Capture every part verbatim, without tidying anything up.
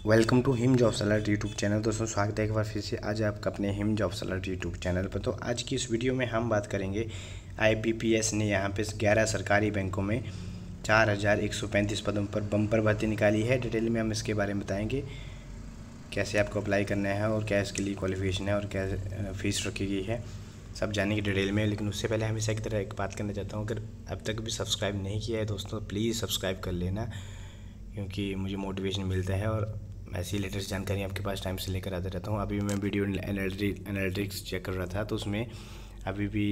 Welcome to Him jobs alert YouTube channel. दोस्तों स्वागत है एक बार फिर से आज आपका अपने Him jobs alert YouTube channel पर। तो आज की इस वीडियो में हम बात करेंगे आईबीपीएस ने यहाँ पे ग्यारह सरकारी बैंकों में चार हज़ार एक सौ पैंतीस पदों पर बम्पर भर्ती निकाली है। डिटेल में हम इसके बारे में बताएंगे, कैसे आपको अप्लाई करना है और क्या इसके लिए क्वालिफिकेशन है और क्या फ़ीस रखी गई है, सब जानेंगे डिटेल में। लेकिन उससे पहले हमेशा की तरह एक बात करना चाहता हूँ, अगर अब तक भी सब्सक्राइब नहीं किया है दोस्तों तो प्लीज़ सब्सक्राइब कर लेना, क्योंकि मुझे मोटिवेशन मिलता है और ऐसी लेटेस्ट जानकारी आपके पास टाइम से लेकर आता रहता हूँ। अभी मैं वीडियो एनालिटिक्स चेक कर रहा था तो उसमें अभी भी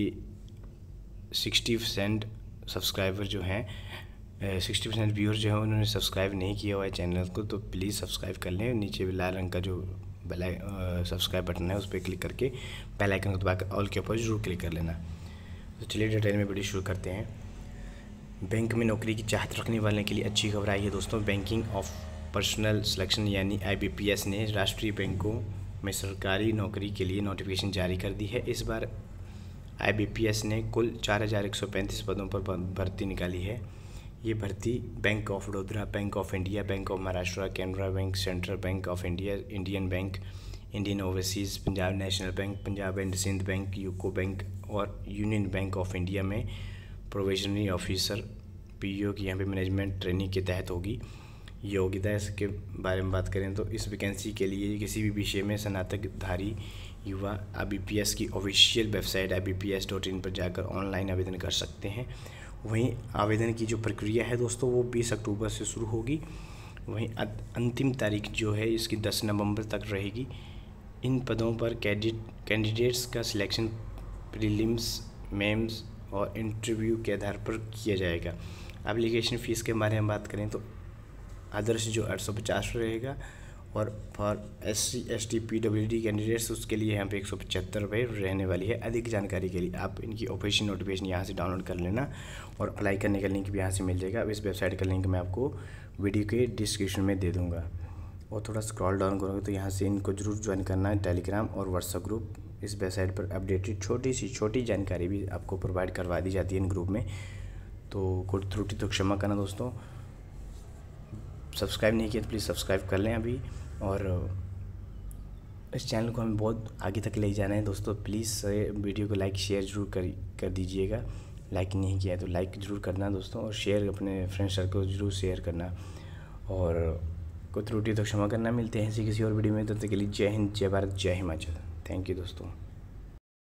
सिक्सटी परसेंट सब्सक्राइबर जो हैं सिक्सटी परसेंट व्यूअर जो है उन्होंने सब्सक्राइब नहीं किया हुआ है चैनल को, तो प्लीज़ सब्सक्राइब कर लें। नीचे भी लाल रंग का जो बेल सब्सक्राइब बटन है उस पर क्लिक करके बेल आइकन को दबाकर ऑल के ऊपर जरूर क्लिक कर लेना। तो चलिए डिटेल में वीडियो शुरू करते हैं। बैंक में नौकरी की चाहत रखने वाले के लिए अच्छी खबर आई है दोस्तों। बैंकिंग ऑफ पर्सनल सिलेक्शन यानी आईबीपीएस ने राष्ट्रीय बैंकों में सरकारी नौकरी के लिए नोटिफिकेशन जारी कर दी है। इस बार आईबीपीएस ने कुल चार हज़ार एक सौ पैंतीस पदों पर भर्ती निकाली है। ये भर्ती bank of Baroda, bank of India, bank of Maharashtra, Canara bank, central bank of India, Indian bank, Indian overseas, Punjab national bank, Punjab and Sind bank, UCO bank और यूनियन बैंक ऑफ इंडिया में प्रोविजनरी ऑफिसर पीओ की यहाँ पे मैनेजमेंट ट्रेनिंग के तहत होगी। योग्यता के बारे में बात करें तो इस वैकेंसी के लिए किसी भी विषय में स्नातकधारी युवा आईबीपीएस की official website I B P S dot in पर जाकर ऑनलाइन आवेदन कर सकते हैं। वहीं आवेदन की जो प्रक्रिया है दोस्तों वो बीस अक्टूबर से शुरू होगी। वहीं अंतिम तारीख जो है इसकी दस नवंबर तक रहेगी। इन पदों पर कैंडिडेट्स का सिलेक्शन प्रीलिम्स, मेंस और इंटरव्यू के आधार पर किया जाएगा। एप्लीकेशन फ़ीस के बारे में बात करें तो आदर्श जो आठ सौ पचास रहेगा और for S C S T P W D candidates उसके लिए यहाँ पे एक सौ पचहत्तर रुपये रहने वाली है। अधिक जानकारी के लिए आप इनकी ऑफिशियल नोटिफिकेशन यहाँ से डाउनलोड कर लेना और अप्लाई करने का लिंक भी यहाँ से मिल जाएगा। अब इस वेबसाइट का लिंक मैं आपको वीडियो के डिस्क्रिप्शन में दे दूँगा। और थोड़ा स्क्रॉल डाउन करोगे तो यहाँ से इनको जरूर ज्वाइन करना है, टेलीग्राम और व्हाट्सएप ग्रुप। इस वेबसाइट पर अपडेटेड छोटी सी छोटी जानकारी भी आपको प्रोवाइड करवा दी जाती है इन ग्रुप में, तो कोई त्रुटि तो क्षमा करना दोस्तों। सब्सक्राइब नहीं किया तो प्लीज़ सब्सक्राइब कर लें अभी, और इस चैनल को हमें बहुत आगे तक ले जाना है दोस्तों। प्लीज़ वीडियो को लाइक शेयर जरूर कर कर दीजिएगा। लाइक नहीं किया है तो लाइक ज़रूर करना दोस्तों, और शेयर अपने फ्रेंड सर्कल को जरूर शेयर करना, और कोई त्रुटि तो क्षमा करना। मिलते हैं ऐसी किसी और वीडियो में, तब तक के लिए जय हिंद, जय भारत, जय हिमाचल। थैंक यू दोस्तों।